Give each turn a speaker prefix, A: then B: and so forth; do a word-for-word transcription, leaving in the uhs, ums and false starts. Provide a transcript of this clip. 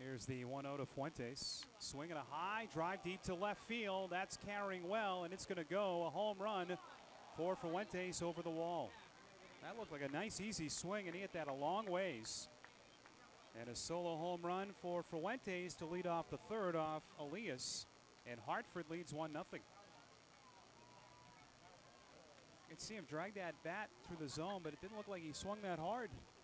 A: Here's the one oh to Fuentes. Swinging a high, drive deep to left field. That's carrying well, and it's going to go. A home run for Fuentes over the wall. That looked like a nice, easy swing, and he hit that a long ways. And a solo home run for Fuentes to lead off the third off Elias. And Hartford leads one nothing. You can see him drag that bat through the zone, but it didn't look like he swung that hard.